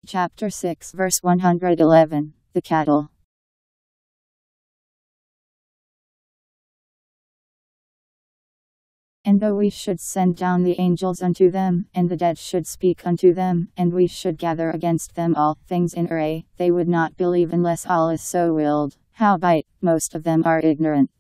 Chapter 6 verse 111, The Cattle. And though we should send down the angels unto them, and the dead should speak unto them, and we should gather against them all things in array, they would not believe unless Allah so willed. Howbeit, most of them are ignorant.